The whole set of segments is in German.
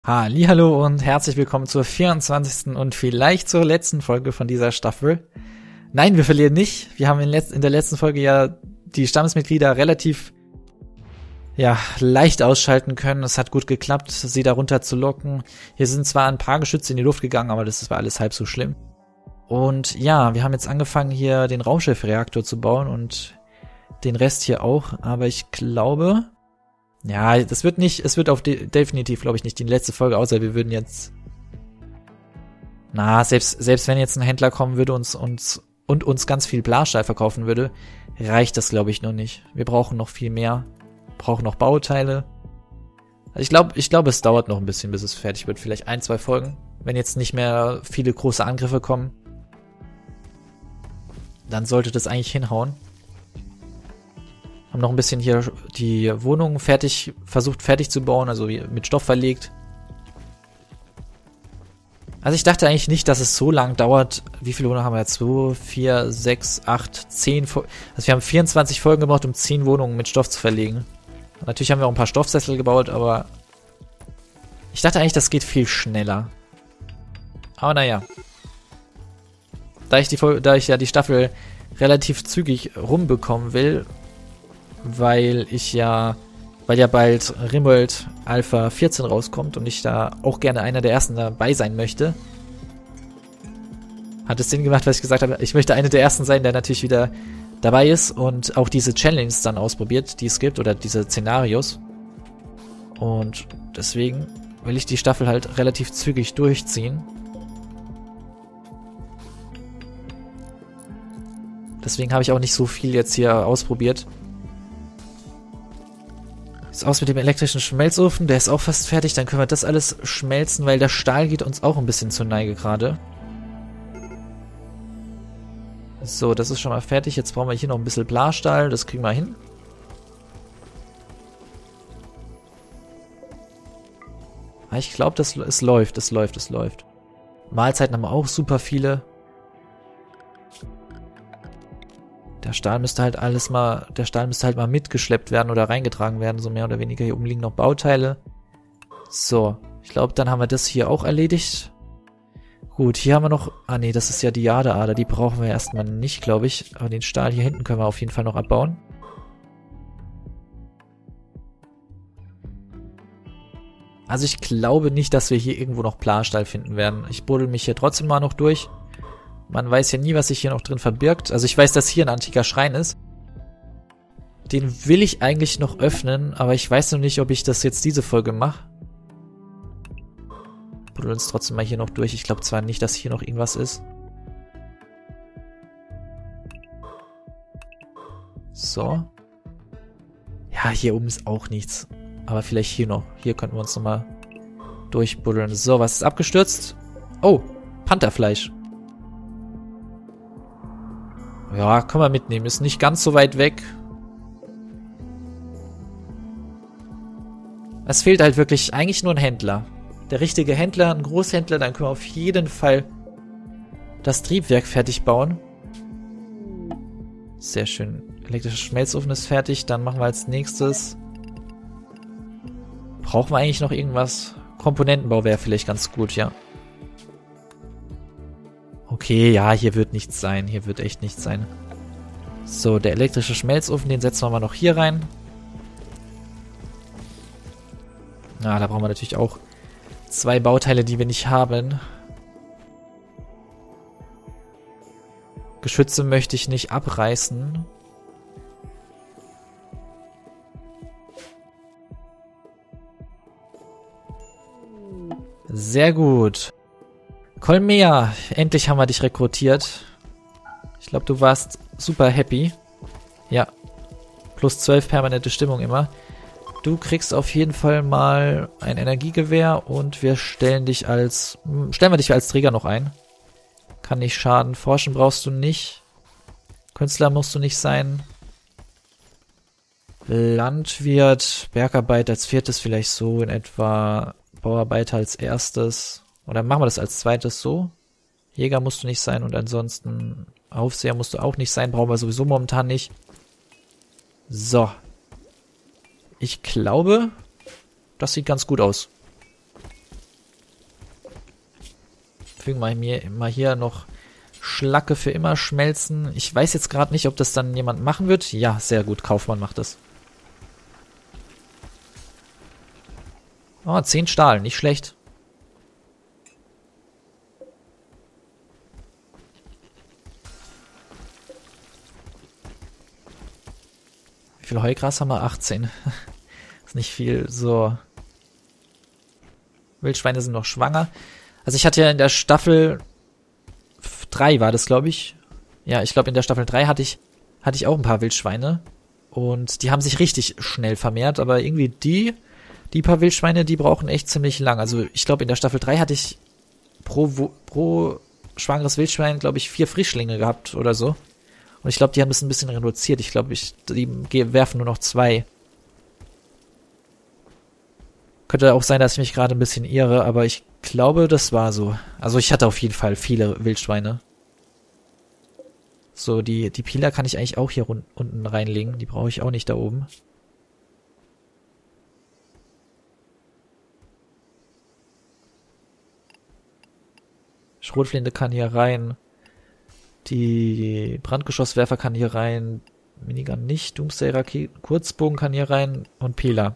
Hallihallo und herzlich willkommen zur 24. und vielleicht zur letzten Folge von dieser Staffel. Nein, wir verlieren nicht. Wir haben in der letzten Folge ja die Stammesmitglieder relativ leicht ausschalten können. Es hat gut geklappt, sie darunter zu locken. Hier sind zwar ein paar Geschütze in die Luft gegangen, aber das war alles halb so schlimm. Und ja, wir haben jetzt angefangen, hier den Raumschiffreaktor zu bauen und den Rest hier auch. Aber ich glaube... Ja, es wird definitiv, glaube ich, nicht die letzte Folge, außer wir würden jetzt... selbst wenn jetzt ein Händler kommen würde und uns ganz viel Blastahl verkaufen würde, reicht das, glaube ich, noch nicht. Wir brauchen noch viel mehr. Brauchen noch Bauteile. Also ich glaube, es dauert noch ein bisschen, bis es fertig wird. Vielleicht 1-2 Folgen. Wenn jetzt nicht mehr viele große Angriffe kommen, dann sollte das eigentlich hinhauen. Haben noch ein bisschen hier die Wohnung versucht fertig zu bauen, also mit Stoff verlegt. Also ich dachte eigentlich nicht, dass es so lang dauert. Wie viele Wohnungen haben wir jetzt? 2, 4, 6, 8, 10. Also wir haben 24 Folgen gebraucht, um 10 Wohnungen mit Stoff zu verlegen. Und natürlich haben wir auch ein paar Stoffsessel gebaut, aber ich dachte eigentlich, das geht viel schneller. Aber naja. Da ich ja die Staffel relativ zügig rumbekommen will, weil ja bald Rimworld Alpha 14 rauskommt und ich da auch gerne einer der ersten dabei sein möchte. Hat es Sinn gemacht, was ich gesagt habe? Ich möchte einer der ersten sein, der natürlich wieder dabei ist und auch diese Challenges dann ausprobiert, die es gibt, oder diese Szenarios. Und deswegen will ich die Staffel halt relativ zügig durchziehen. Deswegen habe ich auch nicht so viel jetzt hier ausprobiert. Ist aus mit dem elektrischen Schmelzofen, der ist auch fast fertig, dann können wir das alles schmelzen, weil der Stahl geht uns auch ein bisschen zur Neige gerade. So, das ist schon mal fertig, jetzt brauchen wir hier noch ein bisschen Blastahl, das kriegen wir hin. Ich glaube, es läuft. Mahlzeiten haben wir auch super viele. Der Stahl müsste halt mal mitgeschleppt werden oder reingetragen werden, so mehr oder weniger. Hier oben liegen noch Bauteile. So, ich glaube, dann haben wir das hier auch erledigt. Gut, hier haben wir noch... nee, das ist ja die Jadeader, die brauchen wir erstmal nicht, glaube ich. Aber den Stahl hier hinten können wir auf jeden Fall noch abbauen. Also ich glaube nicht, dass wir hier irgendwo noch Blastahl finden werden. Ich buddel mich hier trotzdem mal noch durch. Man weiß ja nie, was sich hier noch drin verbirgt. Also ich weiß, dass hier ein antiker Schrein ist. Den will ich eigentlich noch öffnen, aber ich weiß noch nicht, ob ich das jetzt diese Folge mache. Buddeln uns trotzdem mal hier noch durch. Ich glaube zwar nicht, dass hier noch irgendwas ist. So. Ja, hier oben ist auch nichts. Aber vielleicht hier noch. Hier könnten wir uns nochmal durchbuddeln. So, was ist abgestürzt? Oh, Pantherfleisch. Ja, können wir mitnehmen. Ist nicht ganz so weit weg. Es fehlt halt wirklich eigentlich nur ein Händler. Der richtige Händler, ein Großhändler, dann können wir auf jeden Fall das Triebwerk fertig bauen. Sehr schön. Elektrischer Schmelzofen ist fertig. Dann machen wir als nächstes... Brauchen wir eigentlich noch irgendwas? Komponentenbau wäre vielleicht ganz gut, ja. Okay, ja, hier wird nichts sein. Hier wird echt nichts sein. So, der elektrische Schmelzofen, den setzen wir mal noch hier rein. Na, da brauchen wir natürlich auch 2 Bauteile, die wir nicht haben. Geschütze möchte ich nicht abreißen. Sehr gut. Kolmea, endlich haben wir dich rekrutiert. Ich glaube, du warst super happy. Ja. Plus 12 permanente Stimmung immer. Du kriegst auf jeden Fall mal ein Energiegewehr und wir stellen dich als Träger noch ein. Kann nicht schaden. Forschen brauchst du nicht. Künstler musst du nicht sein. Landwirt, Bergarbeit als 4. vielleicht so in etwa. Bauarbeiter als erstes. Oder machen wir das als zweites so? Jäger musst du nicht sein und ansonsten Aufseher musst du auch nicht sein. Brauchen wir sowieso momentan nicht. So. Ich glaube, das sieht ganz gut aus. Fügen wir mal hier noch Schlacke für immer schmelzen. Ich weiß jetzt gerade nicht, ob das dann jemand machen wird. Ja, sehr gut. Kaufmann macht das. Oh, 10 Stahl. Nicht schlecht. Wie viel Heugras haben wir? 18. Ist nicht viel. So. Wildschweine sind noch schwanger. Also ich hatte ja in der Staffel 3 war das, glaube ich. Ja, ich glaube in der Staffel 3 hatte ich auch ein paar Wildschweine. Und die haben sich richtig schnell vermehrt. Aber irgendwie die paar Wildschweine, die brauchen echt ziemlich lang. Also ich glaube in der Staffel 3 hatte ich pro schwangeres Wildschwein, glaube ich, 4 Frischlinge gehabt oder so. Und ich glaube, die haben das ein bisschen reduziert. Ich glaube, die werfen nur noch 2. Könnte auch sein, dass ich mich gerade ein bisschen irre, aber ich glaube, das war so. Also ich hatte auf jeden Fall viele Wildschweine. So, die Pilar kann ich eigentlich auch hier unten reinlegen. Die brauche ich auch nicht da oben. Schrotflinte kann hier rein. Die Brandgeschosswerfer kann hier rein. Minigun nicht. Doomsday-Raketen. Kurzbogen kann hier rein. Und Pilar.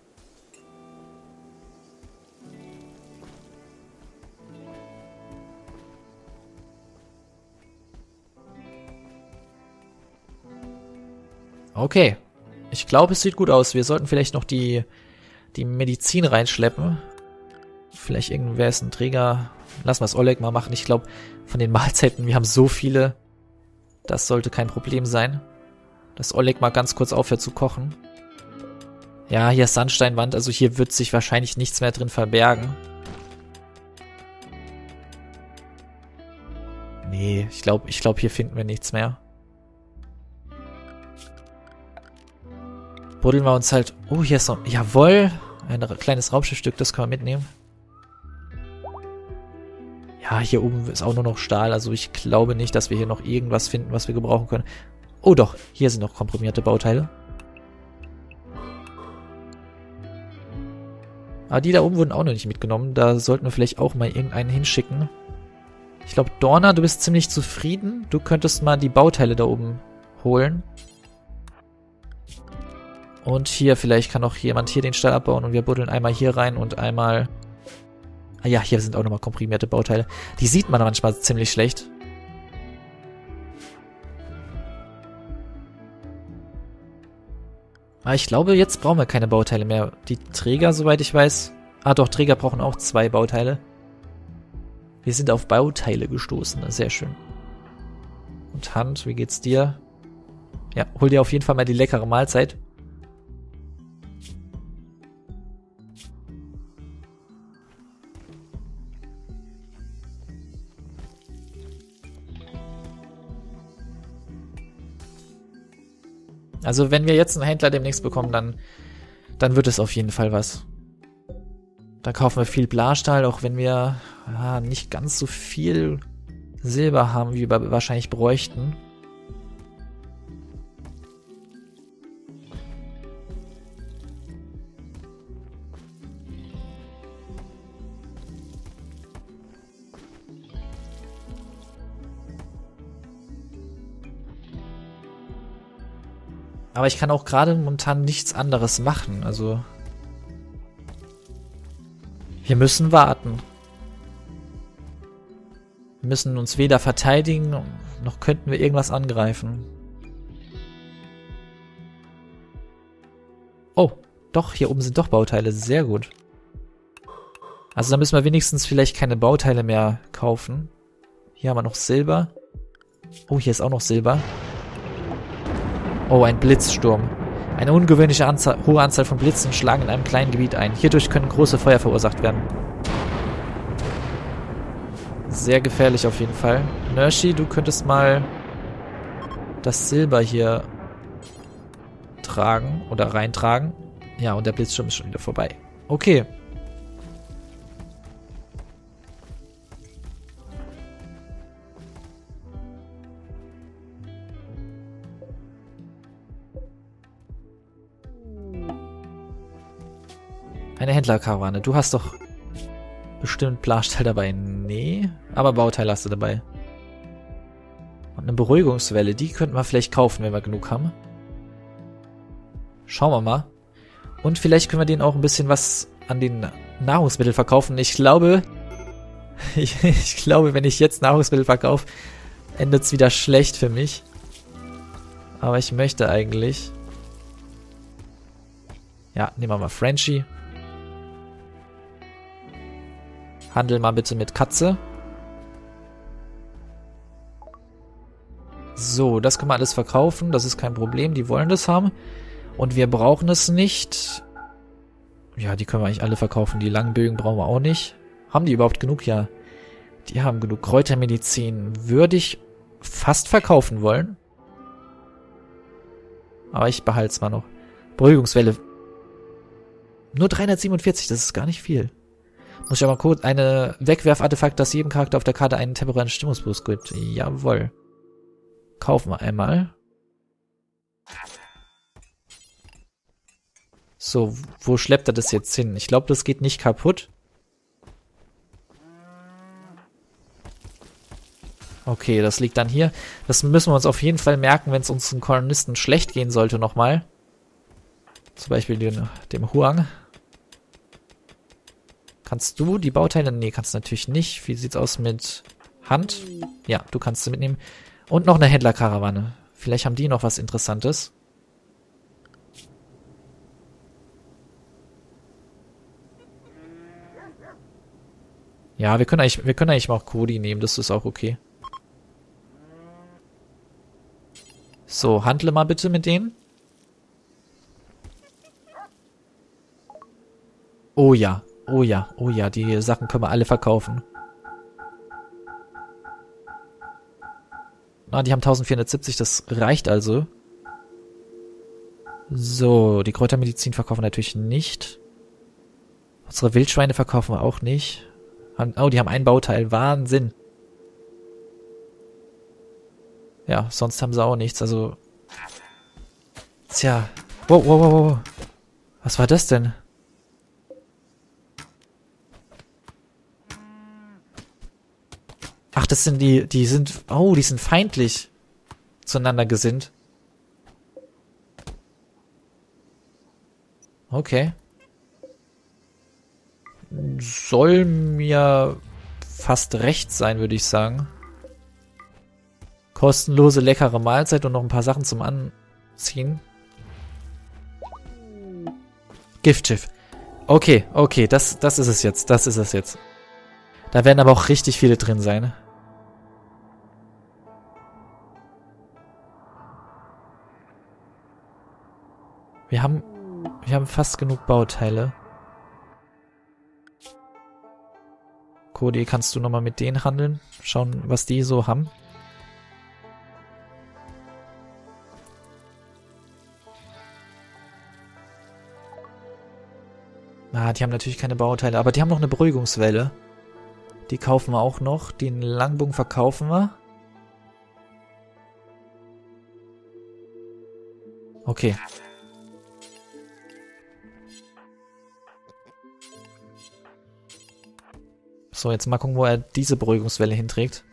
Okay. Ich glaube, es sieht gut aus. Wir sollten vielleicht noch die Medizin reinschleppen. Vielleicht irgendwer ist ein Träger. Lassen wir es Oleg mal machen. Ich glaube, von den Mahlzeiten, wir haben so viele. Das sollte kein Problem sein. Dass Oleg mal ganz kurz aufhört zu kochen. Ja, hier ist Sandsteinwand. Also hier wird sich wahrscheinlich nichts mehr drin verbergen. Nee, ich glaube, hier finden wir nichts mehr. Buddeln wir uns halt... Oh, hier ist noch... Jawohl! Ein kleines Raumschiffstück, das können wir mitnehmen. Ja, hier oben ist auch nur noch Stahl. Also ich glaube nicht, dass wir hier noch irgendwas finden, was wir gebrauchen können. Oh doch, hier sind noch komprimierte Bauteile. Aber die da oben wurden auch noch nicht mitgenommen. Da sollten wir vielleicht auch mal irgendeinen hinschicken. Ich glaube, Dorna, du bist ziemlich zufrieden. Du könntest mal die Bauteile da oben holen. Und hier, vielleicht kann auch jemand hier den Stahl abbauen und wir buddeln einmal hier rein und einmal... Ah ja, hier sind auch nochmal komprimierte Bauteile. Die sieht man manchmal ziemlich schlecht. Aber ich glaube, jetzt brauchen wir keine Bauteile mehr. Die Träger, soweit ich weiß... Ah doch, Träger brauchen auch 2 Bauteile. Wir sind auf Bauteile gestoßen. Sehr schön. Und Hand, wie geht's dir? Ja, hol dir auf jeden Fall mal die leckere Mahlzeit. Also wenn wir jetzt einen Händler demnächst bekommen, dann wird es auf jeden Fall was. Da kaufen wir viel Blastahl, auch wenn wir nicht ganz so viel Silber haben, wie wir wahrscheinlich bräuchten. Aber ich kann auch gerade momentan nichts anderes machen, also... Wir müssen warten. Wir müssen uns weder verteidigen, noch könnten wir irgendwas angreifen. Oh, doch, hier oben sind doch Bauteile, sehr gut. Also da müssen wir wenigstens vielleicht keine Bauteile mehr kaufen. Hier haben wir noch Silber. Oh, hier ist auch noch Silber. Oh, ein Blitzsturm. Eine ungewöhnliche hohe Anzahl von Blitzen schlagen in einem kleinen Gebiet ein. Hierdurch können große Feuer verursacht werden. Sehr gefährlich auf jeden Fall. Nershi, du könntest mal das Silber hier tragen oder reintragen. Ja, und der Blitzsturm ist schon wieder vorbei. Okay. Eine Händlerkarawane. Du hast doch Bestimmt Blasstahl dabei. Nee. Aber Bauteile hast du dabei. Und eine Beruhigungswelle. Die könnten wir vielleicht kaufen, wenn wir genug haben. Schauen wir mal. Und vielleicht können wir denen auch ein bisschen was an den Nahrungsmitteln verkaufen. Ich glaube, ich glaube, wenn ich jetzt Nahrungsmittel verkaufe, endet es wieder schlecht für mich. Aber ich möchte eigentlich... Ja, nehmen wir mal Frenchie. Handel mal bitte mit Katze. So, das können wir alles verkaufen. Das ist kein Problem. Die wollen das haben. Und wir brauchen es nicht. Ja, die können wir eigentlich alle verkaufen. Die langen Bögen brauchen wir auch nicht. Haben die überhaupt genug? Ja. Die haben genug. Kräutermedizin würde ich fast verkaufen wollen. Aber ich behalte es mal noch. Beruhigungswelle. Nur 347, das ist gar nicht viel. Muss ich aber kurz eine Wegwerfartefakt, das jedem Charakter auf der Karte einen temporären Stimmungsboost gibt. Jawohl. Kaufen wir einmal. So, wo schleppt er das jetzt hin? Ich glaube, das geht nicht kaputt. Okay, das liegt dann hier. Das müssen wir uns auf jeden Fall merken, wenn es unseren Kolonisten schlecht gehen sollte nochmal. Zum Beispiel dem Huang. Kannst du die Bauteile? Nee, kannst du natürlich nicht. Wie sieht's aus mit Hand? Ja, du kannst sie mitnehmen. Und noch eine Händlerkarawane. Vielleicht haben die noch was Interessantes. Ja, wir können eigentlich mal auch Cody nehmen. Das ist auch okay. So, handle mal bitte mit denen. Oh ja, oh ja, oh ja, die Sachen können wir alle verkaufen. Ah, die haben 1470, das reicht also. So, die Kräutermedizin verkaufen wir natürlich nicht. Unsere Wildschweine verkaufen wir auch nicht. Oh, die haben ein Bauteil, Wahnsinn. Ja, sonst haben sie auch nichts, also... Tja. Wow, wow, wow, wow. Was war das denn? Ach, das sind die sind... Oh, die sind feindlich zueinander gesinnt. Okay. Soll mir fast recht sein, würde ich sagen. Kostenlose, leckere Mahlzeit und noch ein paar Sachen zum Anziehen. Giftschiff. Okay, okay, das ist es jetzt. Das ist es jetzt. Da werden aber auch richtig viele drin sein. Wir haben fast genug Bauteile. Cody, kannst du nochmal mit denen handeln? Schauen, was die so haben. Ah, die haben natürlich keine Bauteile, aber die haben noch eine Beruhigungswelle. Die kaufen wir auch noch. Den Langbogen verkaufen wir. Okay. So, jetzt mal gucken, wo er diese Beruhigungswelle hinträgt.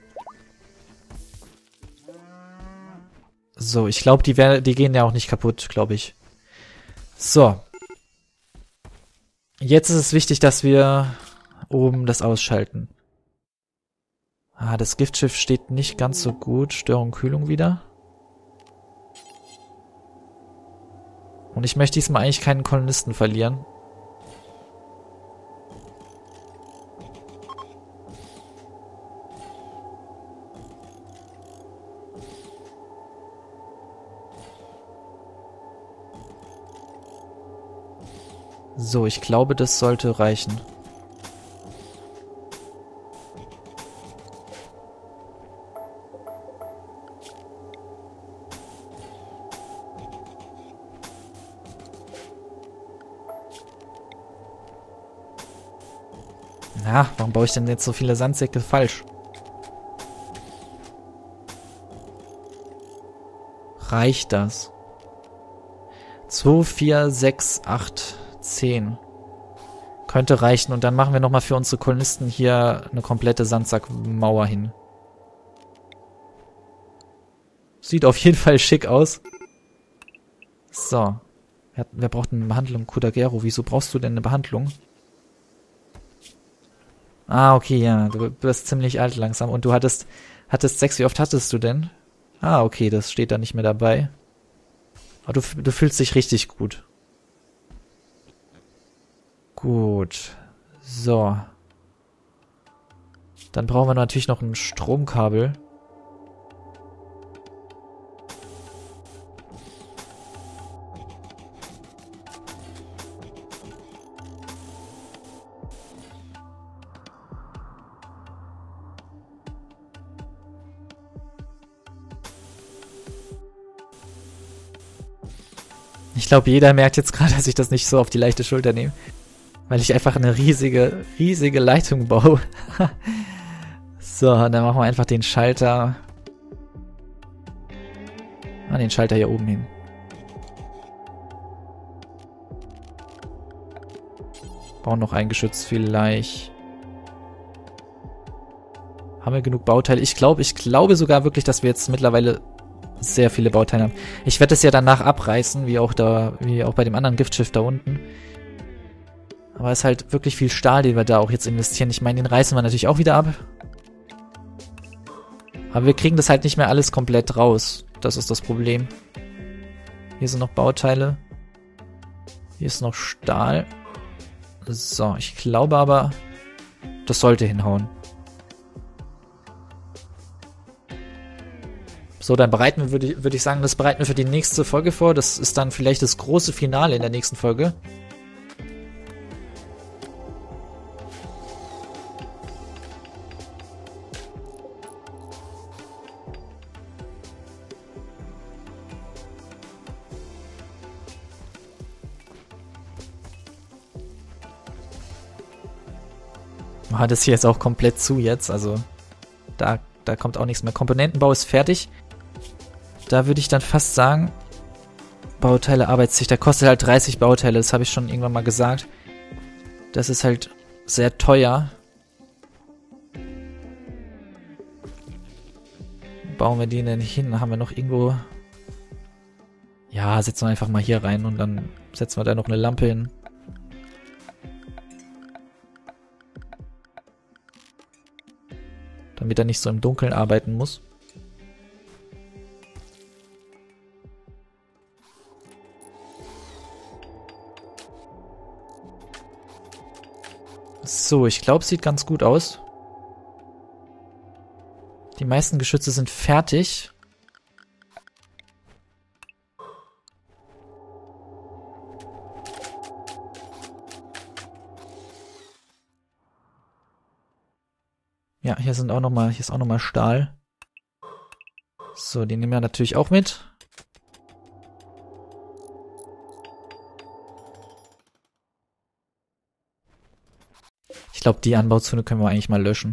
So, ich glaube, die gehen ja auch nicht kaputt, glaube ich. So. Jetzt ist es wichtig, dass wir oben das ausschalten. Ah, das Giftschiff steht nicht ganz so gut. Störung, Kühlung wieder. Und ich möchte diesmal eigentlich keinen Kolonisten verlieren. So, ich glaube, das sollte reichen. Na, warum baue ich denn jetzt so viele Sandsäcke falsch? Reicht das? 2, 4, 6, 8, 10. Könnte reichen. Und dann machen wir nochmal für unsere Kolonisten hier eine komplette Sandsackmauer hin. Sieht auf jeden Fall schick aus. So. Wer braucht eine Behandlung? Kudagero, wieso brauchst du denn eine Behandlung? Ah, okay, ja. Du bist ziemlich alt langsam. Und du hattest 6. Wie oft hattest du denn? Ah, okay, das steht da nicht mehr dabei. Aber du fühlst dich richtig gut. Gut. So. Dann brauchen wir natürlich noch ein Stromkabel. Ich glaube, jeder merkt jetzt gerade, dass ich das nicht so auf die leichte Schulter nehme. Weil ich einfach eine riesige Leitung baue. So, und dann machen wir einfach den Schalter. Den Schalter hier oben hin. Bauen noch ein Geschütz vielleicht. Haben wir genug Bauteile? Ich glaube sogar wirklich, dass wir jetzt mittlerweile sehr viele Bauteile haben. Ich werde es ja danach abreißen, wie auch bei dem anderen Giftschiff da unten. Aber es ist halt wirklich viel Stahl, den wir da auch jetzt investieren. Ich meine, den reißen wir natürlich auch wieder ab. Aber wir kriegen das halt nicht mehr alles komplett raus. Das ist das Problem. Hier sind noch Bauteile. Hier ist noch Stahl. So, ich glaube aber, das sollte hinhauen. So, dann bereiten wir, würde ich sagen, das bereiten wir für die nächste Folge vor. Das ist dann vielleicht das große Finale in der nächsten Folge. Das hier ist auch komplett zu jetzt, also da kommt auch nichts mehr. Komponentenbau ist fertig. Da würde ich dann fast sagen, Bauteile, Arbeitssicht, der kostet halt 30 Bauteile, das habe ich schon irgendwann mal gesagt. Das ist halt sehr teuer. Bauen wir den denn hin? Haben wir noch irgendwo... Ja, setzen wir einfach mal hier rein und dann setzen wir da noch eine Lampe hin. Damit er nicht so im Dunkeln arbeiten muss. So, ich glaube, es sieht ganz gut aus. Die meisten Geschütze sind fertig. Ja, hier ist auch nochmal Stahl. So, den nehmen wir natürlich auch mit. Ich glaube, die Anbauzone können wir eigentlich mal löschen.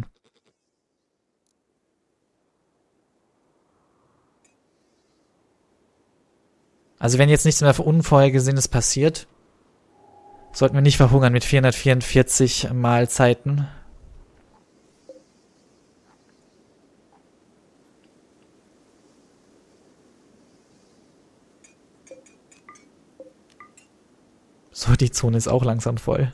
Also wenn jetzt nichts mehr Unvorhergesehenes passiert, sollten wir nicht verhungern mit 444 Mahlzeiten. So, die Zone ist auch langsam voll.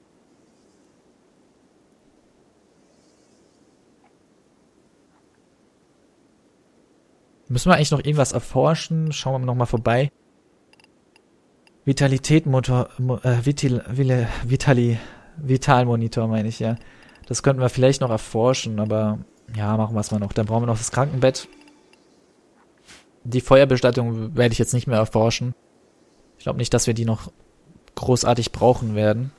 Müssen wir eigentlich noch irgendwas erforschen? Schauen wir mal nochmal vorbei. Vitalmonitor meine ich, ja. Das könnten wir vielleicht noch erforschen, aber ja, machen wir es mal noch. Dann brauchen wir noch das Krankenbett. Die Feuerbestattung werde ich jetzt nicht mehr erforschen. Ich glaube nicht, dass wir die noch großartig brauchen werden.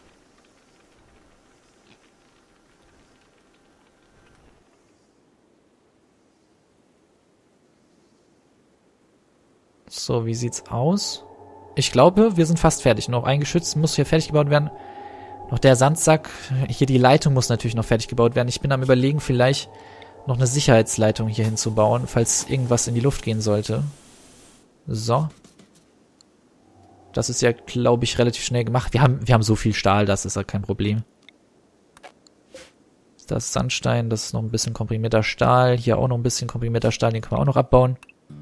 So, wie sieht's aus? Ich glaube, wir sind fast fertig. Noch ein Geschütz muss hier fertig gebaut werden. Noch der Sandsack. Hier die Leitung muss natürlich noch fertig gebaut werden. Ich bin am Überlegen, vielleicht noch eine Sicherheitsleitung hier hinzubauen, falls irgendwas in die Luft gehen sollte. So. Das ist ja, glaube ich, relativ schnell gemacht. Wir haben so viel Stahl, das ist ja kein Problem. Das ist Sandstein, das ist noch ein bisschen komprimierter Stahl. Hier auch noch ein bisschen komprimierter Stahl, den können wir auch noch abbauen.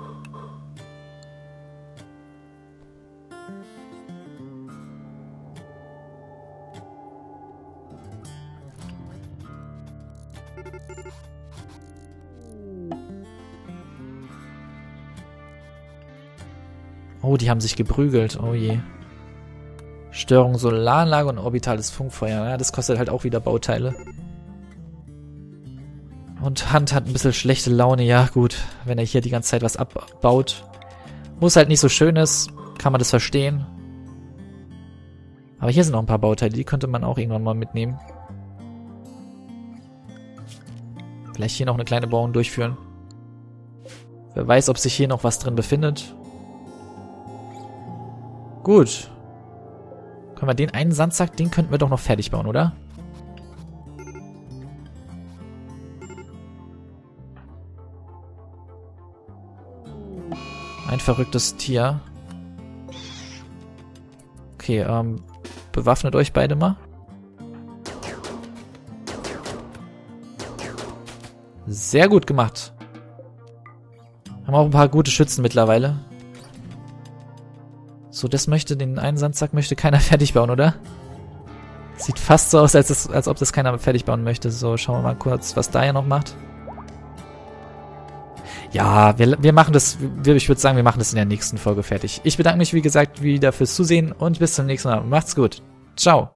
Oh, die haben sich geprügelt. Oh je. Störung Solaranlage und orbitales Funkfeuer. Ja, das kostet halt auch wieder Bauteile. Und Hand hat ein bisschen schlechte Laune. Ja, gut. Wenn er hier die ganze Zeit was abbaut. Wo es halt nicht so schön ist, kann man das verstehen. Aber hier sind noch ein paar Bauteile. Die könnte man auch irgendwann mal mitnehmen. Vielleicht hier noch eine kleine Bauung durchführen. Wer weiß, ob sich hier noch was drin befindet. Gut. Können wir den einen Sandsack, den könnten wir doch noch fertig bauen, oder? Ein verrücktes Tier. Okay, bewaffnet euch beide mal. Sehr gut gemacht. Haben auch ein paar gute Schützen mittlerweile. So, den einen Sandsack möchte keiner fertig bauen, oder? Sieht fast so aus, als ob das keiner fertig bauen möchte. So, schauen wir mal kurz, was da ja noch macht. Ja, wir machen das, ich würde sagen, wir machen das in der nächsten Folge fertig. Ich bedanke mich, wie gesagt, wieder fürs Zusehen und bis zum nächsten Mal. Macht's gut. Ciao.